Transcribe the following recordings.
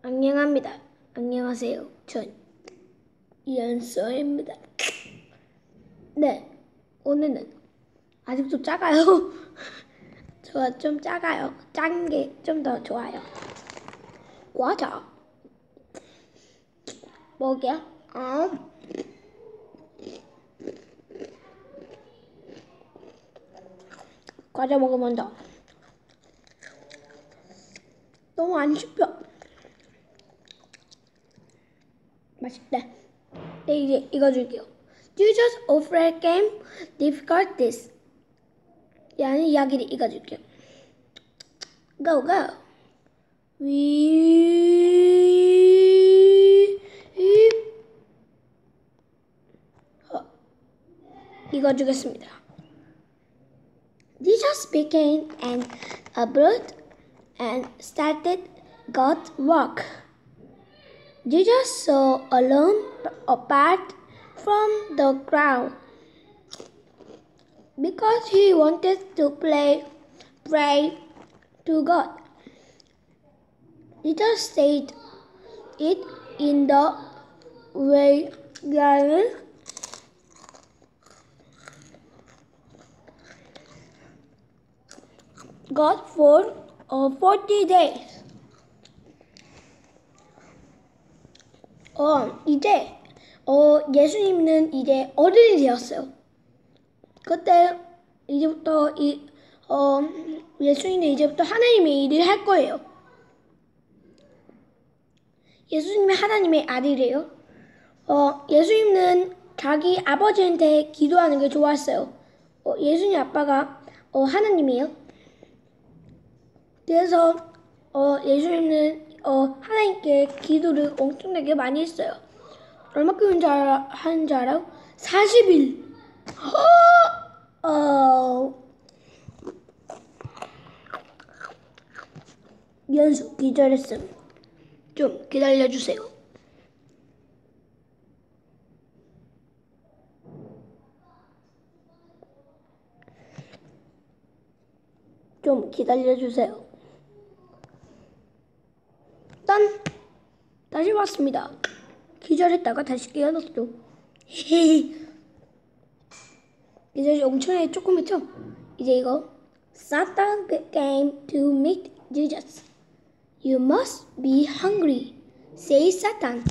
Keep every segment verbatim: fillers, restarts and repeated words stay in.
안녕합니다. 안녕하세요. 전 이현서입니다. 네, 오늘은 아직도 작아요. 저 좀 작아요. 작은 게 좀 더 좋아요. 과자 먹을게요. 아. 과자 먹으면 더 너무 안 씹혀. 맛있대. 네, 이제 이거 줄게요. You just offer game difficult this. 라는 이야기를 읽어줄게요. Go, go. We 어, 읽어주겠습니다. They just became an abroad and started got work. Jesus saw alone apart from the crowd because he wanted to play, pray to God. Jesus said it in the way God for uh, forty days. 어, 이제 어, 예수님은 이제 어른이 되었어요. 그때 이제부터 이, 어, 예수님은 이제부터 하나님의 일을 할 거예요. 예수님은 하나님의 아들이에요. 어, 예수님은 자기 아버지한테 기도하는 게 좋았어요. 어, 예수님 아빠가 어, 하나님이에요. 그래서 어, 예수님은 어, 하나님께 기도를 엄청나게 많이 했어요. 얼마큼 잘 하는 줄 알아요? 사십 일. 어, 연속 기절했음. 좀 기다려주세요. 좀 기다려주세요. 딴 다시 왔습니다. 기절했다가 다시 깨어났죠. 이제 엄청나게 조금 했죠? 이제 이거 Satan came to meet Jesus. You must be hungry, says Satan.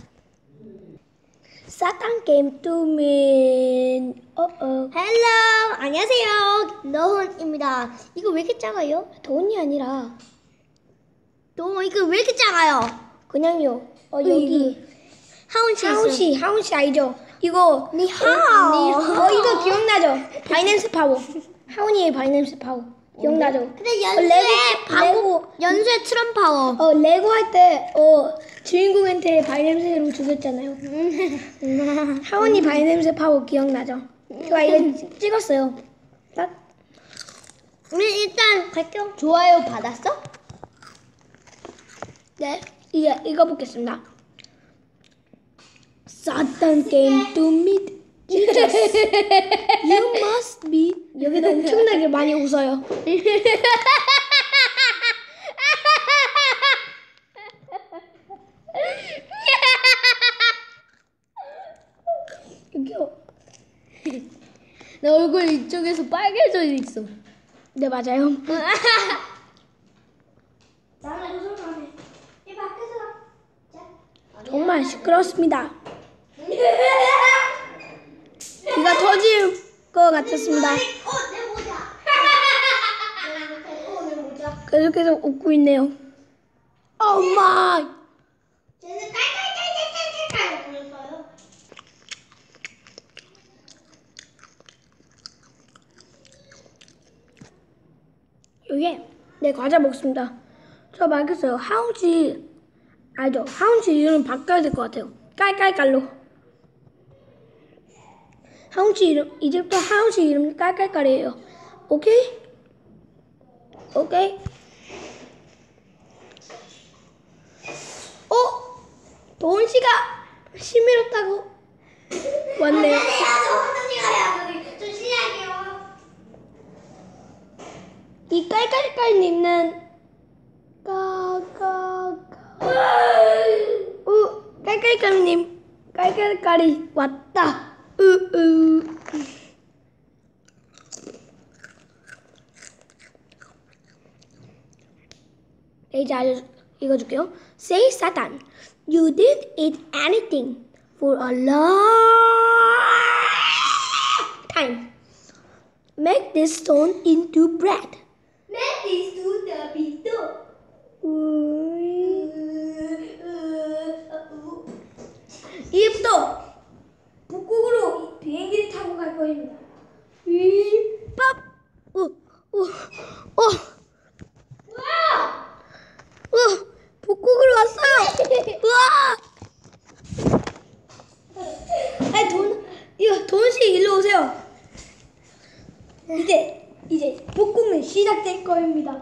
Satan came to meet. 어어. 헬로 안녕하세요. 노훈입니다. 이거 왜 이렇게 작아요? 돈이 아니라 너 이거 왜 이렇게 작아요? 그냥요. 어 여기 하운씨 하운씨 하운씨 알죠? 이거 니하오. 어 이거 기억나죠? 바이낸스 파워. 하운이의 바이낸스 파워 기억나죠? 근데 어, 연수의 레고- 방구 연수의 트럼 파워. 어 레고 할 때 어 주인공한테 바이냄새로 죽였잖아요. 하원이 바이냄새 파워 기억나죠? 제가 이거 찍었어요. 딱. 우리 일단 갈게요. 좋아요 받았어? 네, 이제 읽어보겠습니다. Satan came to meet Jesus. You must be. 여기도 엄청나게 많이 웃어요. 여기요. 내 얼굴 이쪽에서 빨개져 있어. 네, 맞아요. 정말 시끄럽습니다. 귀가 터질 것 같았습니다. 계속해서 웃고 있네요. 엄마. 여기 네 과자 먹습니다. 저 말겠어요. 하운씨 알죠? 하운씨 이름 바꿔야 될 것 같아요. 깔깔깔로. 하운씨 이름 이제부터 하운씨 이름 깔깔깔이에요. 오케이? 오케이? 어? 도훈씨가 신미롭다고 왔네요. 이 깔깔깔님은 까까까 깔깔깔님, 깔깔깔이 왔다. 으으. 네, 이제 알려 읽어줄게요. Say Satan, you didn't eat anything for a long time. Make this stone into bread. Make this to the window. 이제부터 북극으로 비행기를 타고 갈 거입니다. 이 밥. 어, 어, 어. 와! 어, 북극으로 왔어요. 우와. 아니 돈, 이거 돈씨 일로 오세요. 이제 이제 북극은 시작될 거입니다.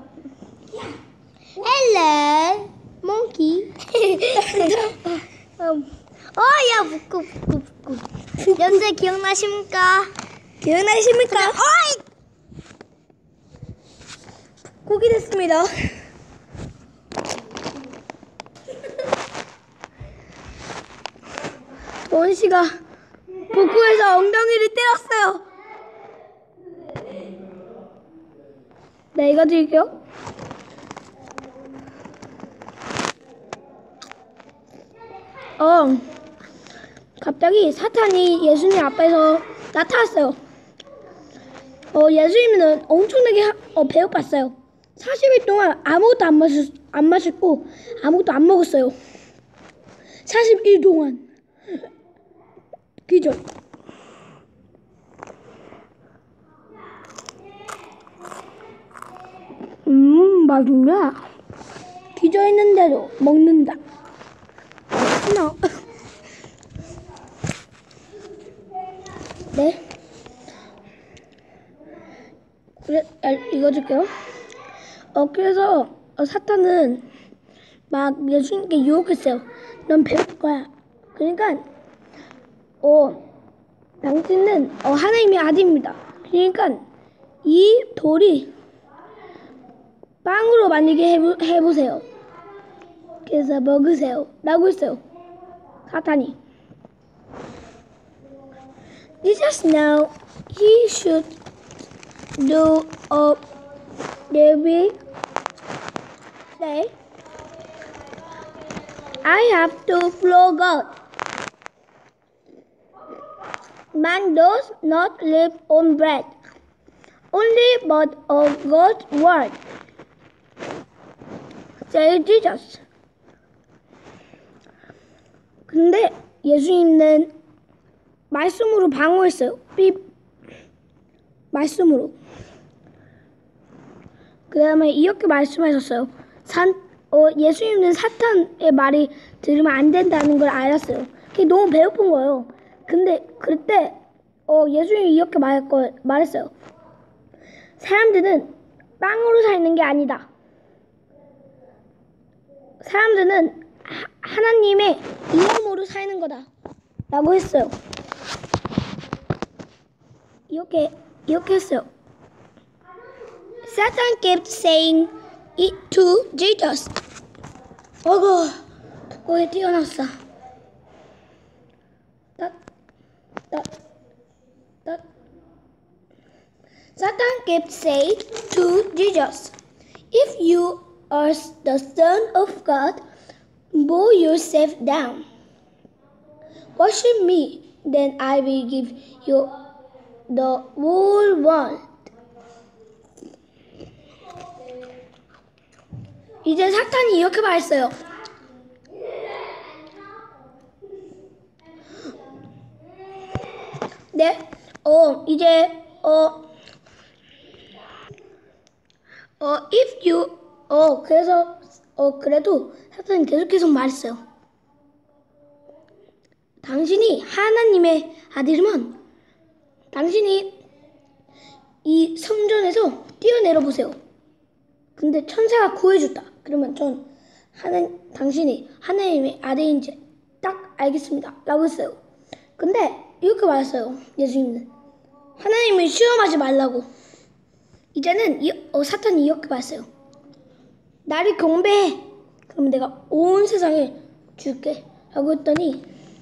Hello, monkey. 음, 어, 야, 묶고, 묶고, 묶고. 연재 기억나십니까? 기억나십니까? 어이! 북극이 됐습니다. 돈씨가 북극에서 엉덩이를 때렸어요. 네, 이거 드릴게요. 어, 갑자기 사탄이 예수님 앞에서 나타났어요. 어, 예수님은 엄청나게 하, 어, 배고팠어요. 사십 일 동안 아무것도 안 마셨, 안 마셨고 아무것도 안 먹었어요. 사십 일 동안. 기절. 음, 맛있네. 기절했는데도 먹는다. 하나. 네. 그래, 아, 읽어줄게요. 어, 그래서 어, 사탄은 막 예수님께 유혹했어요. 넌 배울 거야. 그러니까 어, 당신은 어, 하나님의 아들입니다. 그러니까 이 돌이 빵으로 만들게 해보, 해보세요. 그래서 먹으세요. 라고 했어요. 사탄이. Jesus now he should do a every day. I have to follow God. Man does not live on bread, only but of God's word. Say Jesus. 근데 예수님은 말씀으로 방어했어요. 삐 말씀으로. 그 다음에 이렇게 말씀하셨어요. 산, 어, 예수님은 사탄의 말이 들으면 안 된다는 걸 알았어요. 그게 너무 배고픈 거예요. 근데 그때 어, 예수님이 이렇게 말, 거, 말했어요. 사람들은 빵으로 사는 게 아니다. 사람들은 하, 하나님의 이름으로 사는 거다. 라고 했어요. 이렇게, 이렇게 했어요. Satan kept saying it to Jesus. 어구, 북극에 뛰어났어. 따, 따, 따. Satan kept saying to Jesus, if you are the Son of God, bow yourself down. Worship me, then I will give you the whole world. 이제 사탄이 이렇게 말했어요. 네, 어, 이제, 어, 어, if you, 어, 그래서, 어, 그래도 사탄이 계속 계속 말했어요. 당신이 하나님의 아들이면, 당신이 이 성전에서 뛰어내려 보세요. 근데 천사가 구해줬다. 그러면 전 하나, 당신이 하나님의 아들인지 딱 알겠습니다. 라고 했어요. 근데 이렇게 말했어요. 예수님은. 하나님을 시험하지 말라고. 이제는 이, 어, 사탄이 이렇게 말했어요. 나를 경배해. 그러면 내가 온 세상을 줄게. 라고 했더니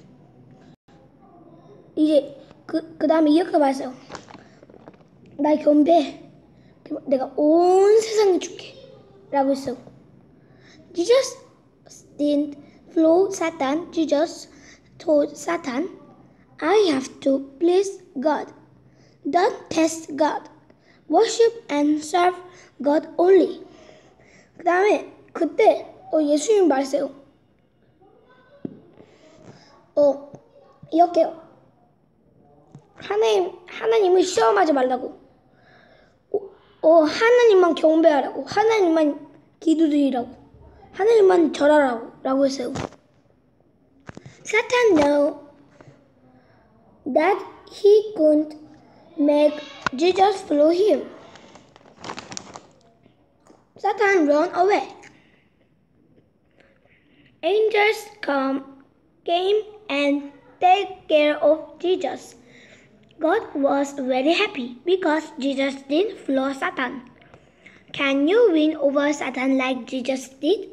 이제 그, 그 다음에 이렇게 말했어요. 나 겸비해. 내가 온 세상을 줄게. 라고 했어요. Jesus didn't follow Satan. Jesus told Satan, I have to please God. Don't test God. Worship and serve God only. 그 다음에 그때 어, 예수님이 말했어요. 어, 이렇게요. 하나님, 하나님을 시험하지 말라고. 어, 어, 하나님만 경배하라고. 하나님만 기도드리라고. 하나님만 절하라고. 라고 했어요. Satan knew that he couldn't make Jesus follow him. Satan ran away. Angels come, came and take care of Jesus. God was very happy because Jesus didn't follow Satan. Can you win over Satan like Jesus did?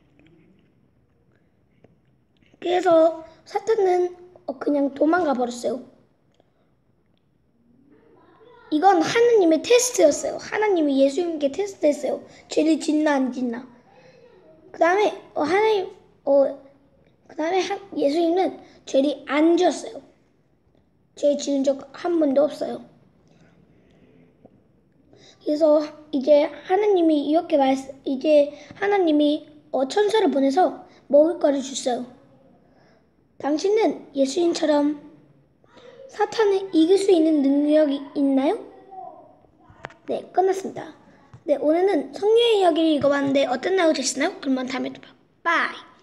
그래서 사탄은 그냥 도망가 버렸어요. 이건 하나님의 테스트였어요. 하나님이 예수님께 테스트했어요. 죄를 짓나 안 짓나. 그 다음에 어, 하나님, 어, 그 다음에 예수님은 죄를 안 지었어요. 죄 지은 적 한 번도 없어요. 그래서 이제 하나님이 이렇게 말, 이제 하나님이 어, 천사를 보내서 먹을 거를 줬어요. 당신은 예수님처럼 사탄을 이길 수 있는 능력이 있나요? 네, 끝났습니다. 네, 오늘은 성령의 이야기를 읽어봤는데 어떤 내용이 되시나요? 그러면 다음에 또 봐요. 바이!